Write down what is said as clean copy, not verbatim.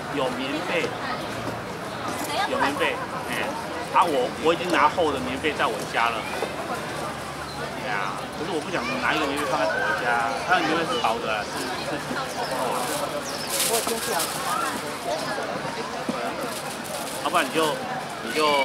有棉被，有棉被，哎，我已经拿厚的棉被在我家了。对啊，可是我不想拿一个棉被放在我家，它的棉被是薄的，是厚的。 我天气好。 要不然你就。